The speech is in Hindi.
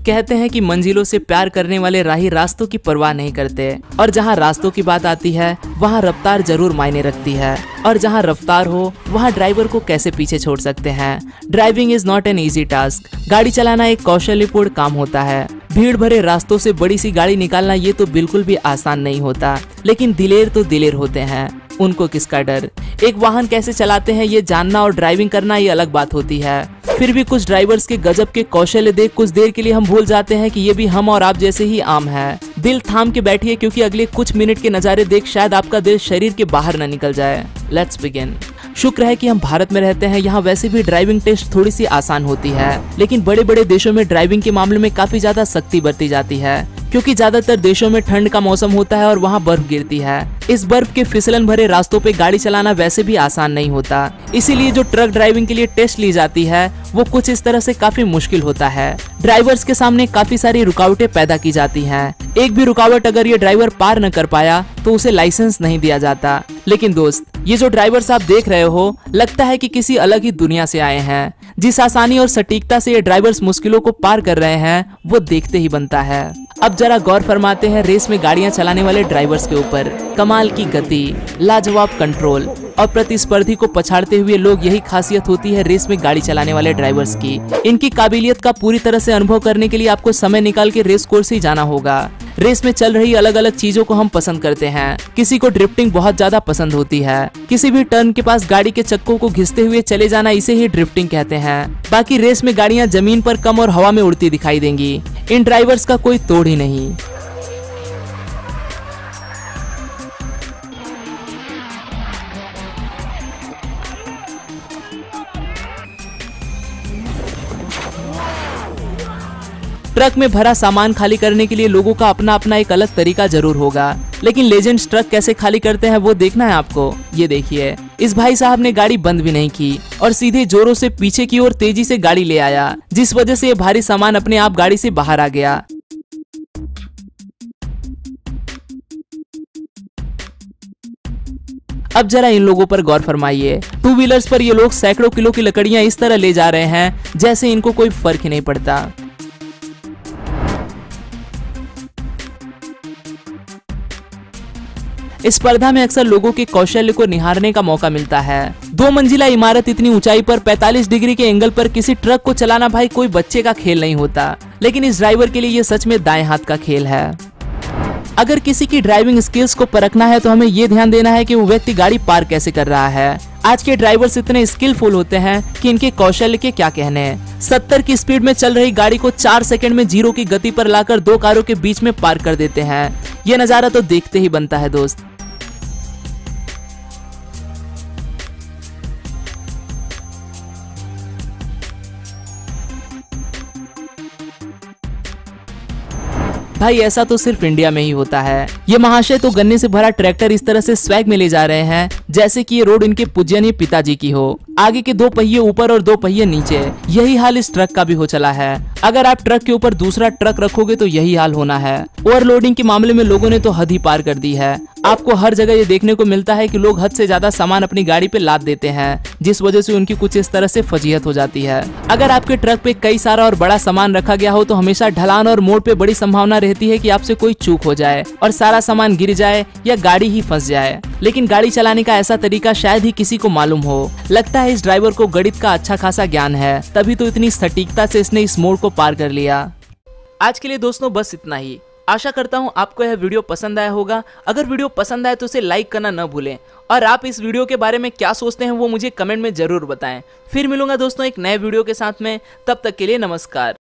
कहते हैं कि मंजिलों से प्यार करने वाले राही रास्तों की परवाह नहीं करते, और जहाँ रास्तों की बात आती है वहाँ रफ्तार जरूर मायने रखती है, और जहाँ रफ्तार हो वहाँ ड्राइवर को कैसे पीछे छोड़ सकते हैं। Driving is not an easy task. गाड़ी चलाना एक कौशल्यपूर्ण काम होता है। भीड़ भरे रास्तों से बड़ी सी गाड़ी निकालना ये तो बिल्कुल भी आसान नहीं होता, लेकिन दिलेर तो दिलेर होते हैं, उनको किसका डर। एक वाहन कैसे चलाते हैं ये जानना और ड्राइविंग करना ये अलग बात होती है। फिर भी कुछ ड्राइवर्स के गजब के कौशल्य देख कुछ देर के लिए हम भूल जाते हैं कि ये भी हम और आप जैसे ही आम है। दिल थाम के बैठिए, क्योंकि अगले कुछ मिनट के नज़ारे देख शायद आपका दिल शरीर के बाहर न निकल जाए। Let's begin. शुक्र है कि हम भारत में रहते हैं, यहाँ वैसे भी ड्राइविंग टेस्ट थोड़ी सी आसान होती है, लेकिन बड़े बड़े देशों में ड्राइविंग के मामले में काफी ज्यादा सख्ती बरती जाती है, क्योंकि ज्यादातर देशों में ठंड का मौसम होता है और वहाँ बर्फ गिरती है। इस बर्फ के फिसलन भरे रास्तों पे गाड़ी चलाना वैसे भी आसान नहीं होता, इसीलिए जो ट्रक ड्राइविंग के लिए टेस्ट ली जाती है वो कुछ इस तरह से काफी मुश्किल होता है। ड्राइवर्स के सामने काफी सारी रुकावटें पैदा की जाती हैं। एक भी रुकावट अगर ये ड्राइवर पार न कर पाया तो उसे लाइसेंस नहीं दिया जाता। लेकिन दोस्त, ये जो ड्राइवर्स आप देख रहे हो, लगता है कि किसी अलग ही दुनिया से आए हैं। जिस आसानी और सटीकता से ये ड्राइवर्स मुश्किलों को पार कर रहे हैं वो देखते ही बनता है। अब जरा गौर फरमाते हैं रेस में गाड़ियां चलाने वाले ड्राइवर्स के ऊपर। कमाल की गति, लाजवाब कंट्रोल और प्रतिस्पर्धी को पछाड़ते हुए लोग, यही खासियत होती है रेस में गाड़ी चलाने वाले ड्राइवर्स की। इनकी काबिलियत का पूरी तरह से अनुभव करने के लिए आपको समय निकाल के रेस कोर्स ही जाना होगा। रेस में चल रही अलग अलग चीजों को हम पसंद करते हैं। किसी को ड्रिफ्टिंग बहुत ज्यादा पसंद होती है। किसी भी टर्न के पास गाड़ी के चक्कों को घिसते हुए चले जाना, इसे ही ड्रिफ्टिंग कहते हैं। बाकी रेस में गाड़ियां जमीन पर कम और हवा में उड़ती दिखाई देंगी। इन ड्राइवर्स का कोई तोड़ ही नहीं। ट्रक में भरा सामान खाली करने के लिए लोगों का अपना अपना एक अलग तरीका जरूर होगा, लेकिन लेजेंड्स ट्रक कैसे खाली करते हैं वो देखना है आपको। ये देखिए, इस भाई साहब ने गाड़ी बंद भी नहीं की और सीधे जोरों से पीछे की ओर तेजी से गाड़ी ले आया, जिस वजह से ये भारी सामान अपने आप गाड़ी से बाहर आ गया। अब जरा इन लोगों पर गौर फरमाइए। टू व्हीलर्स पर ये लोग सैकड़ों किलो की लकड़ियां इस तरह ले जा रहे हैं जैसे इनको कोई फर्क ही नहीं पड़ता। इस स्पर्धा में अक्सर लोगों के कौशल्य को निहारने का मौका मिलता है। 2 मंजिला इमारत इतनी ऊंचाई पर 45 डिग्री के एंगल पर किसी ट्रक को चलाना भाई कोई बच्चे का खेल नहीं होता, लेकिन इस ड्राइवर के लिए ये सच में दाएं हाथ का खेल है। अगर किसी की ड्राइविंग स्किल्स को परखना है तो हमें ये ध्यान देना है कि वो व्यक्ति गाड़ी पार कैसे कर रहा है। आज के ड्राइवर्स इतने स्किलफुल होते हैं कि इनके कौशल्य के क्या कहने। 70 की स्पीड में चल रही गाड़ी को 4 सेकंड में 0 की गति पर लाकर 2 कारों के बीच में पार कर देते हैं। ये नजारा तो देखते ही बनता है दोस्त। भाई ऐसा तो सिर्फ इंडिया में ही होता है। ये महाशय तो गन्ने से भरा ट्रैक्टर इस तरह से स्वैग में ले जा रहे हैं जैसे कि ये रोड इनके पूजनीय पिताजी की हो। आगे के 2 पहिए ऊपर और 2 पहिए नीचे। यही हाल इस ट्रक का भी हो चला है। अगर आप ट्रक के ऊपर दूसरा ट्रक रखोगे तो यही हाल होना है। ओवरलोडिंग के मामले में लोगों ने तो हद ही पार कर दी है। आपको हर जगह ये देखने को मिलता है कि लोग हद से ज्यादा सामान अपनी गाड़ी पे लाद देते हैं, जिस वजह से उनकी कुछ इस तरह से फजीहत हो जाती है। अगर आपके ट्रक पे कई सारा और बड़ा सामान रखा गया हो तो हमेशा ढलान और मोड़ पे बड़ी संभावना रहती है कि आपसे कोई चूक हो जाए और सारा सामान गिर जाए या गाड़ी ही फंस जाए। लेकिन गाड़ी चलाने का ऐसा तरीका शायद ही किसी को मालूम हो। लगता है इस ड्राइवर को गणित का अच्छा खासा ज्ञान है, तभी तो इतनी सटीकता से इसने इस मोड़ को पार कर लिया। आज के लिए दोस्तों बस इतना ही। आशा करता हूँ आपको यह वीडियो पसंद आया होगा। अगर वीडियो पसंद आए तो इसे लाइक करना न भूलें, और आप इस वीडियो के बारे में क्या सोचते हैं वो मुझे कमेंट में जरूर बताएं। फिर मिलूंगा दोस्तों एक नए वीडियो के साथ में, तब तक के लिए नमस्कार।